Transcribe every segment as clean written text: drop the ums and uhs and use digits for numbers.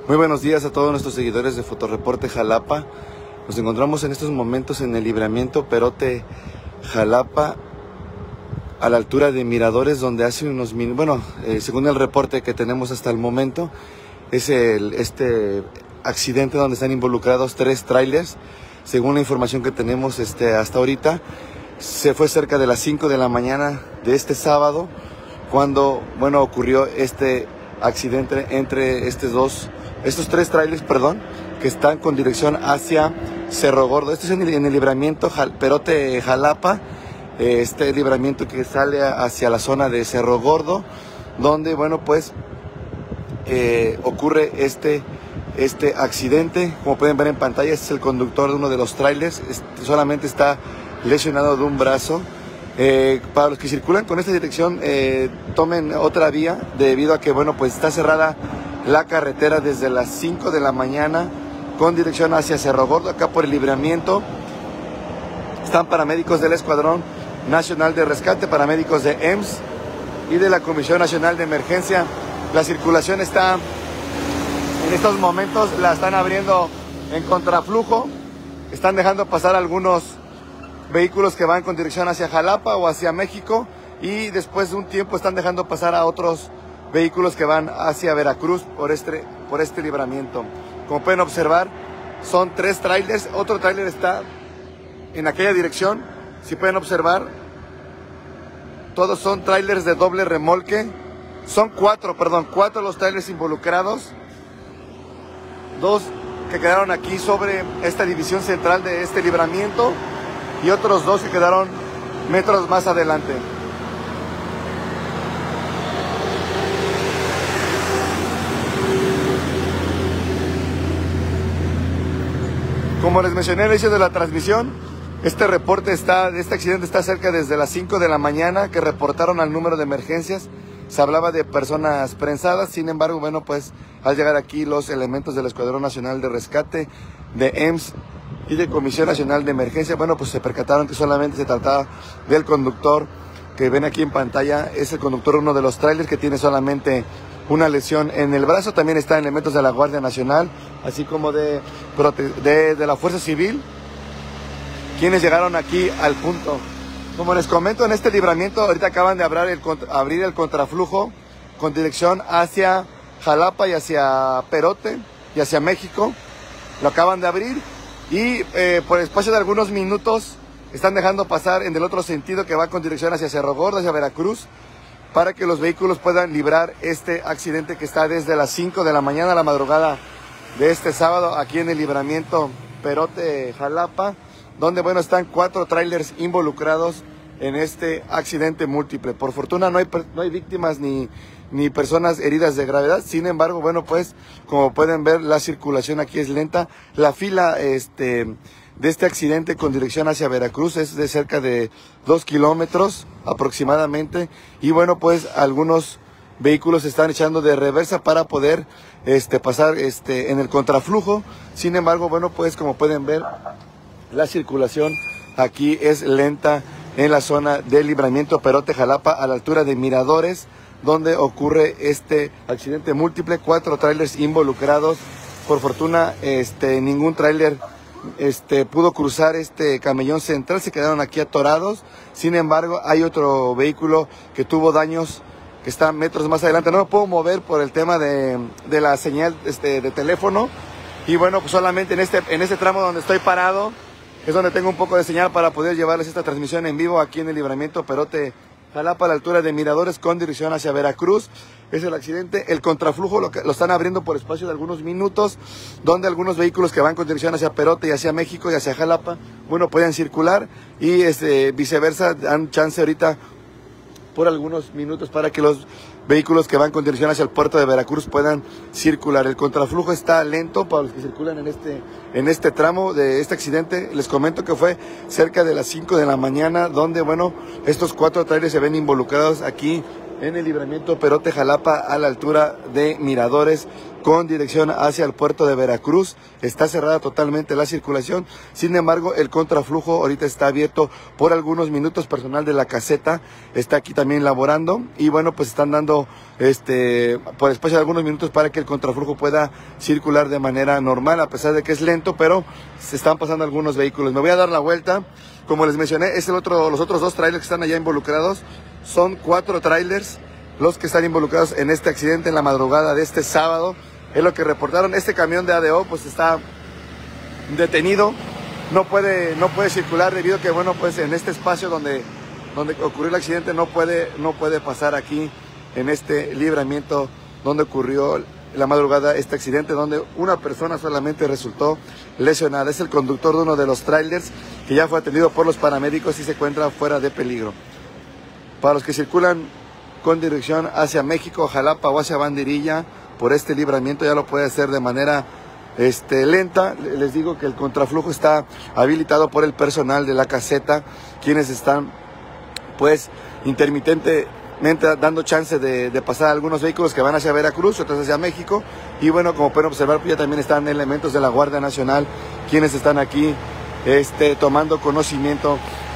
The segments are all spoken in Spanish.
Muy buenos días a todos nuestros seguidores de Fotoreporte Jalapa. Nos encontramos en estos momentos en el libramiento Perote Jalapa, a la altura de Miradores, donde hace unos minutos, según el reporte que tenemos hasta el momento, es este accidente donde están involucrados 3 trailers. Según la información que tenemos hasta ahorita, se fue cerca de las 5 de la mañana de este sábado, cuando ocurrió este accidente entre estos 3 trailers, que están con dirección hacia Cerro Gordo. Este es en el libramiento Perote Jalapa, este libramiento que sale hacia la zona de Cerro Gordo, donde ocurre este accidente. Como pueden ver en pantalla, este es el conductor de uno de los trailers, solamente está lesionado de un brazo. Para los que circulan con esta dirección, tomen otra vía, debido a que está cerrada la carretera desde las 5 de la mañana con dirección hacia Cerro Gordo. Acá por el libramiento están paramédicos del Escuadrón Nacional de Rescate, paramédicos de EMS y de la Comisión Nacional de Emergencia. La circulación está, en estos momentos, la están abriendo en contraflujo. Están dejando pasar algunos vehículos que van con dirección hacia Jalapa o hacia México, y después de un tiempo están dejando pasar a otros vehículos que van hacia Veracruz por este libramiento. Como pueden observar, son 3 trailers. Otro trailer está en aquella dirección. Si pueden observar, todos son trailers de doble remolque. Son 4 los trailers involucrados. 2 que quedaron aquí sobre esta división central de este libramiento, y otros 2 que quedaron metros más adelante. Como les mencioné al inicio de la transmisión, este reporte de este accidente está cerca desde las 5 de la mañana, que reportaron al número de emergencias. Se hablaba de personas prensadas. Sin embargo, al llegar aquí los elementos del Escuadrón Nacional de Rescate, de EMS y de Comisión Nacional de Emergencia, se percataron que solamente se trataba del conductor que ven aquí en pantalla. Es el conductor de uno de los trailers, que tiene solamente una lesión en el brazo. También están elementos de la Guardia Nacional, así como de la Fuerza Civil, quienes llegaron aquí al punto. Como les comento, en este libramiento ahorita acaban de abrir el contraflujo con dirección hacia Jalapa y hacia Perote y hacia México. Lo acaban de abrir, y por el espacio de algunos minutos están dejando pasar en el otro sentido, que va con dirección hacia Cerro Gordo, hacia Veracruz, para que los vehículos puedan librar este accidente que está desde las 5 de la mañana a la madrugada de este sábado, aquí en el libramiento Perote Jalapa, donde están 4 trailers involucrados en este accidente múltiple. Por fortuna no hay víctimas ni personas heridas de gravedad. Sin embargo, como pueden ver, la circulación aquí es lenta. La fila de este accidente con dirección hacia Veracruz es de cerca de 2 kilómetros aproximadamente, y algunos vehículos están echando de reversa para poder pasar en el contraflujo. Sin embargo, como pueden ver, la circulación aquí es lenta en la zona del libramiento Perote Jalapa, a la altura de Miradores, donde ocurre este accidente múltiple. 4 trailers involucrados. Por fortuna, ningún trailer pudo cruzar este camellón central, se quedaron aquí atorados. Sin embargo, hay otro vehículo que tuvo daños, que está metros más adelante. No me puedo mover por el tema de la señal de teléfono, y solamente en este tramo donde estoy parado es donde tengo un poco de señal para poder llevarles esta transmisión en vivo aquí en el libramiento Perote Jalapa, a la altura de Miradores, con dirección hacia Veracruz. Es el accidente. El contraflujo lo están abriendo por espacio de algunos minutos, donde algunos vehículos que van con dirección hacia Perote y hacia México y hacia Jalapa, pueden circular, y viceversa, dan chance ahorita por algunos minutos para que los vehículos que van con dirección hacia el puerto de Veracruz puedan circular. El contraflujo está lento para los que circulan en este tramo de este accidente. Les comento que fue cerca de las 5 de la mañana, donde estos 4 trailers se ven involucrados aquí en el libramiento Perote Jalapa, a la altura de Miradores, con dirección hacia el puerto de Veracruz. Está cerrada totalmente la circulación. Sin embargo, el contraflujo ahorita está abierto por algunos minutos. Personal de la caseta está aquí también laborando y bueno, pues están dando por espacio de algunos minutos para que el contraflujo pueda circular de manera normal, a pesar de que es lento, pero se están pasando algunos vehículos. Me voy a dar la vuelta. Como les mencioné, los otros dos trailers que están allá involucrados. Son 4 trailers los que están involucrados en este accidente en la madrugada de este sábado. Es lo que reportaron. Este camión de ADO pues está detenido, no puede circular debido a que bueno, pues en este espacio donde ocurrió el accidente no puede pasar aquí en este libramiento donde ocurrió la madrugada este accidente, donde una persona solamente resultó lesionada. Es el conductor de uno de los trailers que ya fue atendido por los paramédicos y se encuentra fuera de peligro. Para los que circulan con dirección hacia México, Jalapa o hacia Banderilla, por este libramiento ya lo puede hacer de manera lenta. Les digo que el contraflujo está habilitado por el personal de la caseta, quienes están pues intermitentemente dando chance de pasar algunos vehículos que van hacia Veracruz, otros hacia México. Y bueno, como pueden observar, pues ya también están elementos de la Guardia Nacional, quienes están aquí tomando conocimiento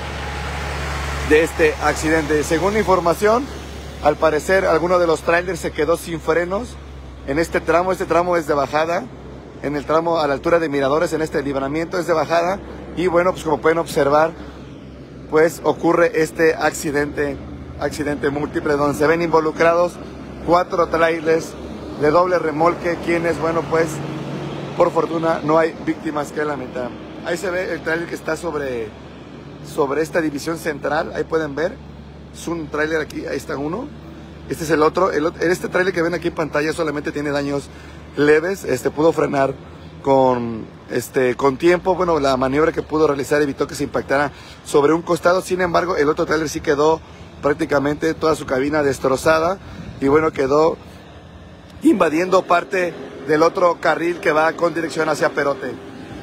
de este accidente. Según la información, al parecer alguno de los trailers se quedó sin frenos en este tramo. Este tramo es de bajada, en el tramo a la altura de Miradores, en este libramiento es de bajada. Y bueno, pues como pueden observar, pues ocurre este accidente múltiple, donde se ven involucrados 4 trailers de doble remolque, quienes, bueno, pues por fortuna no hay víctimas que lamentar. Ahí se ve el trailer que está sobre esta división central, ahí pueden ver, es un trailer aquí, ahí está uno. Este es el otro. Este trailer que ven aquí en pantalla solamente tiene daños leves. Pudo frenar con tiempo. Bueno, la maniobra que pudo realizar evitó que se impactara sobre un costado. Sin embargo, el otro trailer sí quedó prácticamente toda su cabina destrozada. Y bueno, quedó invadiendo parte del otro carril que va con dirección hacia Perote.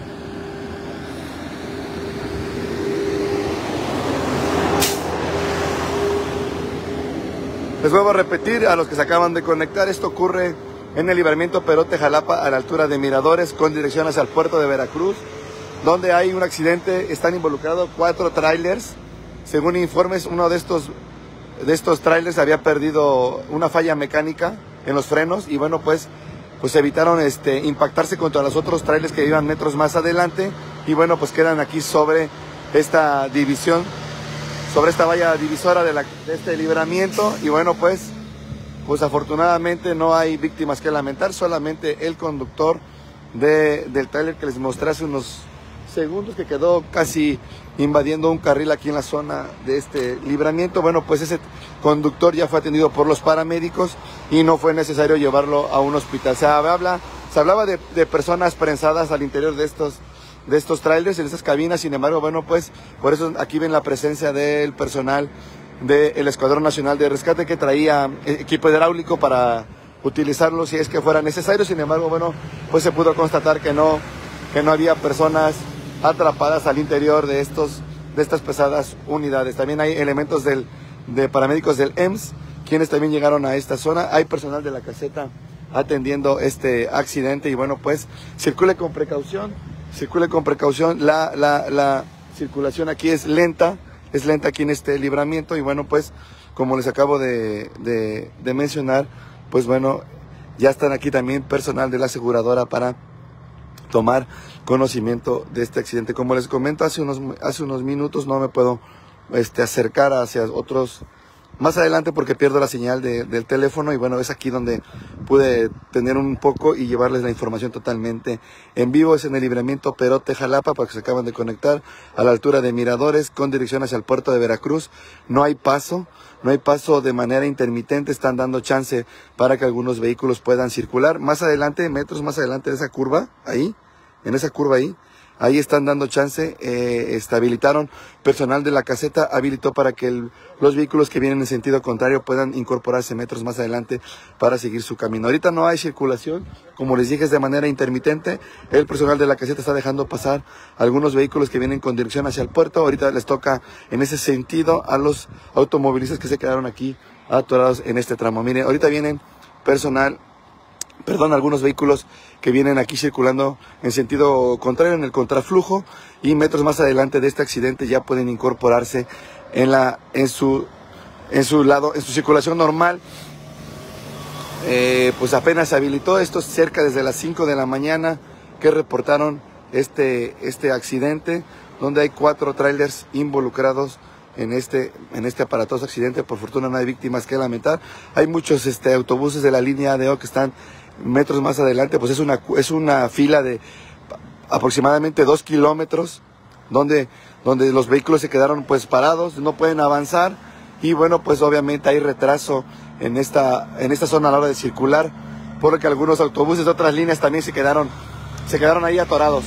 Les vuelvo a repetir a los que se acaban de conectar, esto ocurre en el libramiento Perote Jalapa a la altura de Miradores con dirección hacia el puerto de Veracruz, donde hay un accidente. Están involucrados 4 trailers. Según informes, uno de estos trailers había perdido una falla mecánica en los frenos y bueno, pues evitaron impactarse contra los otros trailers que iban metros más adelante y bueno, pues quedan aquí sobre esta división, sobre esta valla divisora de este libramiento. Y bueno, pues afortunadamente no hay víctimas que lamentar, solamente el conductor del tráiler que les mostré hace unos segundos, que quedó casi invadiendo un carril aquí en la zona de este libramiento. Bueno, pues ese conductor ya fue atendido por los paramédicos y no fue necesario llevarlo a un hospital. Se hablaba de personas prensadas al interior de estos trailers, en estas cabinas. Sin embargo, bueno, pues por eso aquí ven la presencia del personal del Escuadrón Nacional de Rescate, que traía equipo hidráulico para utilizarlo si es que fuera necesario. Sin embargo, bueno, pues se pudo constatar que no había personas atrapadas al interior de estas pesadas unidades. También hay elementos de paramédicos del EMS, quienes también llegaron a esta zona. Hay personal de la caseta atendiendo este accidente y bueno, pues circule con precaución. La circulación aquí es lenta aquí en este libramiento y bueno, pues como les acabo de mencionar, pues bueno, ya están aquí también personal de la aseguradora para tomar conocimiento de este accidente. Como les comento hace unos minutos, no me puedo acercar hacia otros más adelante porque pierdo la señal del teléfono y bueno, es aquí donde pude tener un poco y llevarles la información totalmente en vivo. Es en el libramiento Perote Jalapa, para que se acaban de conectar, a la altura de Miradores con dirección hacia el puerto de Veracruz. No hay paso de manera intermitente, están dando chance para que algunos vehículos puedan circular. Más adelante, metros más adelante de esa curva, ahí están dando chance. Habilitaron personal de la caseta, habilitó para que los vehículos que vienen en sentido contrario puedan incorporarse metros más adelante para seguir su camino. Ahorita no hay circulación, como les dije, es de manera intermitente. El personal de la caseta está dejando pasar algunos vehículos que vienen con dirección hacia el puerto. Ahorita les toca en ese sentido a los automovilistas que se quedaron aquí atorados en este tramo. Miren, ahorita vienen personal algunos vehículos que vienen aquí circulando en sentido contrario, en el contraflujo, y metros más adelante de este accidente ya pueden incorporarse en su circulación normal. Pues apenas se habilitó esto cerca desde las 5 de la mañana que reportaron este accidente, donde hay 4 trailers involucrados en este aparatoso accidente. Por fortuna no hay víctimas que lamentar. Hay muchos autobuses de la línea ADO que están metros más adelante, pues es una fila de aproximadamente 2 kilómetros, donde los vehículos se quedaron pues parados, no pueden avanzar, y bueno, pues obviamente hay retraso en esta zona a la hora de circular, porque algunos autobuses de otras líneas también se quedaron ahí atorados.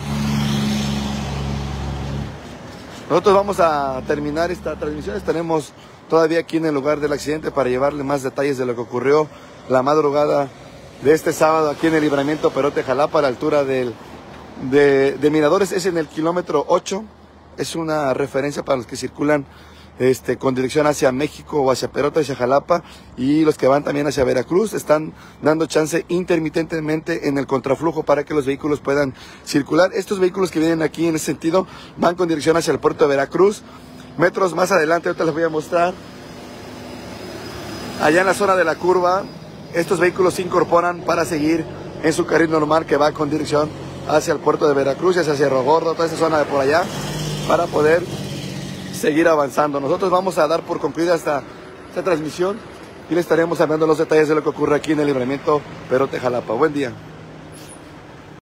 Nosotros vamos a terminar esta transmisión. Estaremos todavía aquí en el lugar del accidente para llevarle más detalles de lo que ocurrió la madrugada de este sábado aquí en el libramiento Perote-Jalapa, a la altura de Miradores. Es en el kilómetro 8. Es una referencia para los que circulan con dirección hacia México o hacia Perote, hacia Jalapa, y los que van también hacia Veracruz. Están dando chance intermitentemente en el contraflujo para que los vehículos puedan circular. Estos vehículos que vienen aquí en ese sentido van con dirección hacia el puerto de Veracruz. Metros más adelante, ahorita les voy a mostrar, allá en la zona de la curva, estos vehículos se incorporan para seguir en su carril normal que va con dirección hacia el puerto de Veracruz, hacia Cerro Gordo, toda esa zona de por allá, para poder seguir avanzando. Nosotros vamos a dar por concluida esta transmisión y le estaremos hablando los detalles de lo que ocurre aquí en el libramiento Perote-Jalapa. Buen día.